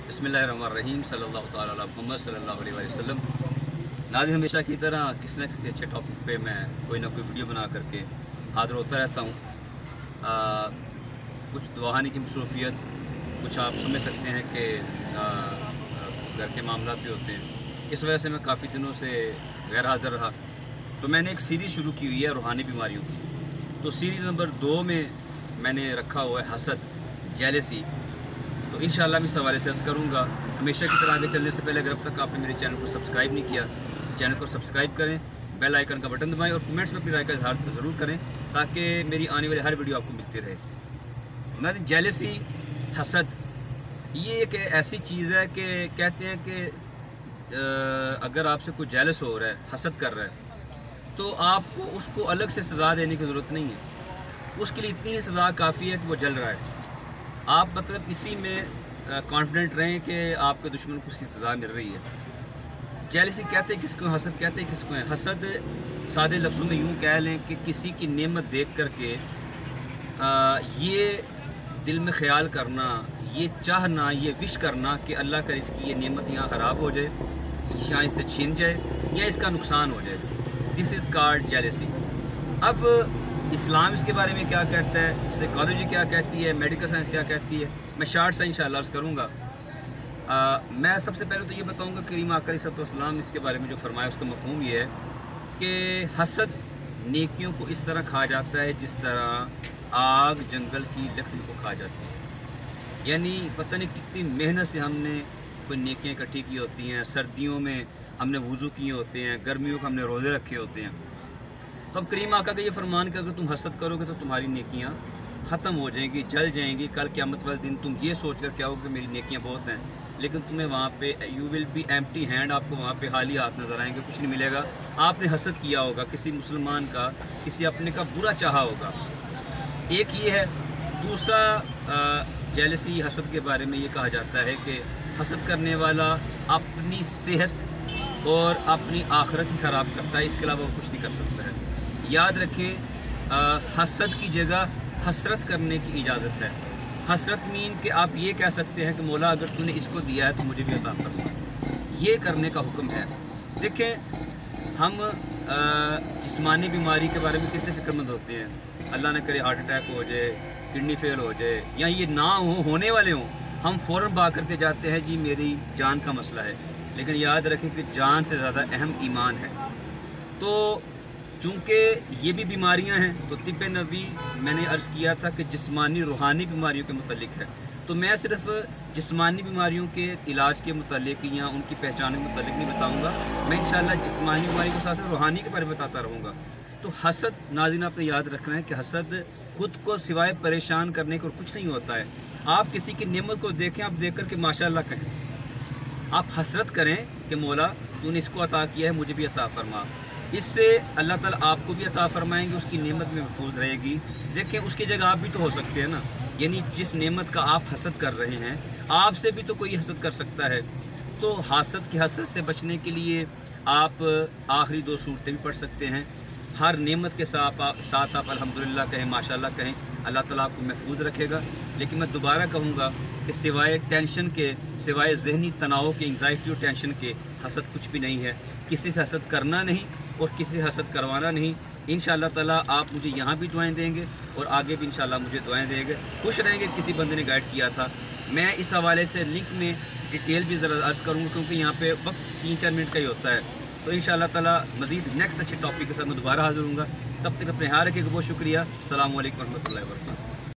बिस्मिल्लाहिर्रहमानिर्रहीम सल्लल्लाहु तआला अला मुहम्मद सल्लल्लाहु अलैहि वसल्लम। नाज़रीन, हमेशा की तरह किसी न किसी अच्छे टॉपिक पे मैं कोई ना कोई वीडियो बना करके हाज़िर होता रहता हूँ। कुछ दुआनी की मसरूफ़ियत, कुछ आप समझ सकते हैं कि घर के मामला भी होते हैं, इस वजह से मैं काफ़ी दिनों से गैर हाज़िर रहा। तो मैंने एक सीरीज़ शुरू की हुई है रूहानी बीमारियों की। तो सीरीज़ नंबर 2 में मैंने रखा हुआ है हसद, जेलसी। तो इंशाअल्लाह मैं इस हवाले से अर्ज़ करूँगा। हमेशा की तरह आगे चलने से पहले अगर अब तक आपने मेरे चैनल को सब्सक्राइब नहीं किया, चैनल को सब्सक्राइब करें, बेल आइकन का बटन दबाएं और कमेंट्स में अपनी राय का इज़हार ज़रूर करें ताकि मेरी आने वाली हर वीडियो आपको मिलती रहे। ना जेलसी, हसद, ये एक ऐसी चीज़ है कि कहते हैं कि अगर आपसे कोई जेलस हो रहा है, हसद कर रहा है, तो आपको उसको अलग से सज़ा देने की ज़रूरत नहीं है। उसके लिए इतनी ही सज़ा काफ़ी है कि वो जल रहा है। आप मतलब इसी में कॉन्फिडेंट रहें कि आपके दुश्मन को उसकी सज़ा मिल रही है। जेलसी कहते हैं किसको, हसद कहते हैं किसको है। हसद सादे लफ्ज़ों में यूँ कह लें कि किसी की नेमत देख करके ये दिल में ख्याल करना, ये चाहना, ये विश करना कि अल्लाह करे इसकी ये नेमत यहाँ ख़राब हो जाए, या इससे छीन जाए, या इसका नुकसान हो जाए। This is called jealousy. अब इस्लाम इसके बारे में क्या कहता है, साइकोलॉजी क्या कहती है, मेडिकल साइंस क्या कहती है, मैं शार्ट सा इंशाअल्लाह अर्ज़ करूँगा। मैं सबसे पहले तो ये बताऊँगा कि करीम आका अलैहिस्सलाम इसके बारे में जो फरमाया उसका मफ़हूम ये है कि हसद नेकियों को इस तरह खा जाता है जिस तरह आग जंगल की लकड़ी को खा जाती है। यानी पता नहीं कितनी मेहनत से हमने कोई नेकियां इकट्ठी की होती हैं, सर्दियों में हमने वुज़ू किए होते हैं, गर्मियों को हमने रोज़े रखे होते हैं। तो अब करीम आका का ये फरमान कि अगर तुम हसद करोगे तो तुम्हारी नेकियां ख़त्म हो जाएंगी, जल जाएंगी। कल क़यामत वाले दिन तुम ये सोच कर क्या हो कि मेरी नेकियां बहुत हैं, लेकिन तुम्हें वहाँ पे you will be empty hand, आपको वहाँ पे खाली हाथ नज़र आएंगे, कुछ नहीं मिलेगा। आपने हसद किया होगा किसी मुसलमान का, किसी अपने का बुरा चाहा होगा। एक ये है। दूसरा जेलसी, हसद के बारे में ये कहा जाता है कि हसद करने वाला अपनी सेहत और अपनी आखिरत ही ख़राब करता है, इसके अलावा वो कुछ नहीं कर सकता है। याद रखें, हसद की जगह हसरत करने की इजाज़त है। हसरत मीन कि आप ये कह सकते हैं कि मौला अगर तूने इसको दिया है तो मुझे भी अता फरमा, ये करने का हुक्म है। देखें, हम जिस्मानी बीमारी के बारे में कितने फिक्रमंद होते हैं। अल्लाह न करे हार्ट अटैक हो जाए, किडनी फेल हो जाए, या ये ना होने वाले हों, हम फ़ौरन भाग करके जाते हैं जी मेरी जान का मसला है। लेकिन याद रखें कि जान से ज़्यादा अहम ईमान है। तो चूँकि ये भी बीमारियां हैं, तो तिब्ब नबी मैंने अर्ज़ किया था कि जिस्मानी रूहानी बीमारियों के मुतल्लिक है। तो मैं सिर्फ जिस्मानी बीमारियों के इलाज के मुतल्लिक या उनकी पहचान के मुतल्लिक नहीं बताऊँगा, मैं इंशाअल्लाह जिस्मानी बीमारी के साथ साथ रूहानी के बारे में बताता रहूँगा। तो हसद, नाज़रीन आपने याद रखना है कि हसद ख़ुद को सिवाय परेशान करने को कुछ नहीं होता है। आप किसी की नेमत को देखें, आप देख कर के माशाअल्लाह कहें, आप हसरत करें कि मौला तूने इसको अता किया है, मुझे भी अता फरमा। इससे अल्लाह ताला आपको भी अता फरमाएंगे, उसकी नेमत में महफूज रहेगी। देखें, उसकी जगह आप भी तो हो सकते हैं ना। यानी जिस नेमत का आप हसद कर रहे हैं, आपसे भी तो कोई हसद कर सकता है। तो हसद की हसद से बचने के लिए आप आखिरी 2 सूरतें भी पढ़ सकते हैं। हर नेमत के साथ आप अल्हम्दुलिल्लाह कहें, माशाअल्लाह कहें, अल्लाह ताला आपको महफूज रखेगा। लेकिन मैं दोबारा कहूँगा कि सिवाय टेंशन के, सिवाय ज़हनी तनाव के, एंग्जाइटी और टेंशन के, हसद कुछ भी नहीं है। किसी से हसद करना नहीं और किसी से हसद करवाना नहीं। इंशाअल्लाह ताला आप मुझे यहाँ भी दुआएं देंगे और आगे भी इंशाअल्लाह मुझे दुआएं देंगे। खुश रहेंगे। किसी बंदे ने गाइड किया था, मैं इस हवाले से लिंक में डिटेल भी ज़रा अर्ज़ करूँगा, क्योंकि यहाँ पे वक्त 3-4 मिनट का ही होता है। तो इंशाअल्लाह ताला मज़ीद नेक्स्ट अच्छे टॉपिक के साथ मैं दोबारा हाज़िर हूँगा। तब तक अपने ख्याल रखिएगा। बहुत शुक्रिया। अस्सलामु अलैकुम रहमतुल्लाहि व बरकातहू।